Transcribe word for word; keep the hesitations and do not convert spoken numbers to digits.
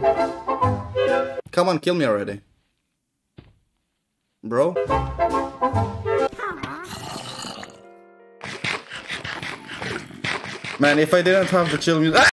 Come on, kill me already. Bro? Man, if I didn't have the chill music...